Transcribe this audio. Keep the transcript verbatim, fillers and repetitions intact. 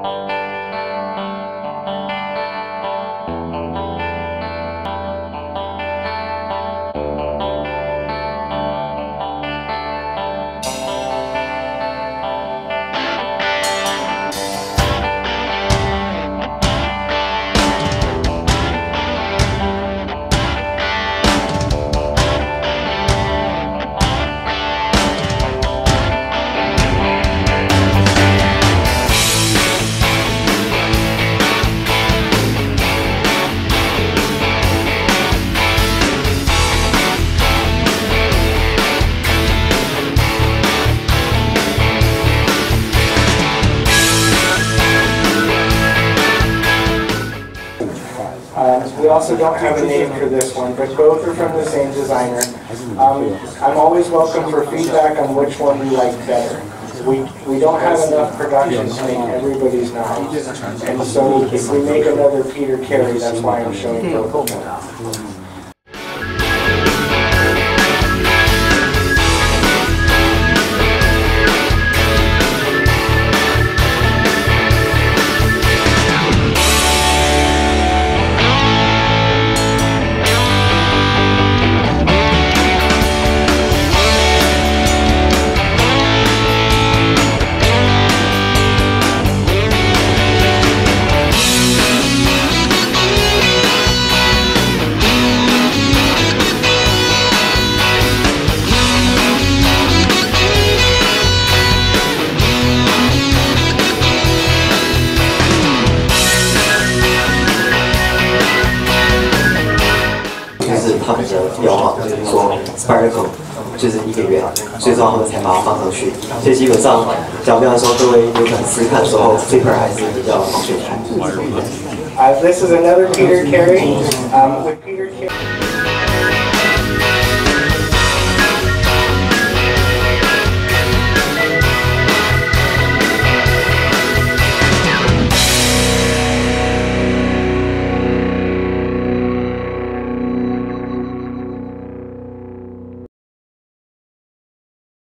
Um, we also don't have a name for this one, but both are from the same designer. Um, I'm always welcome for feedback on which one you like better. We, we don't have enough production to make everybody's knowledge. And so if we make another Peter Carey, that's why I'm showing both of them. 他们的标榜就是说 Sparkle 就是一个月，所以说他们才把它放上去。所以基本上，假如说各位有粉丝看的时候 ，Zipper 还是比较防水的。 Uh, this is another Peter Carey. Um, with Peter Carey.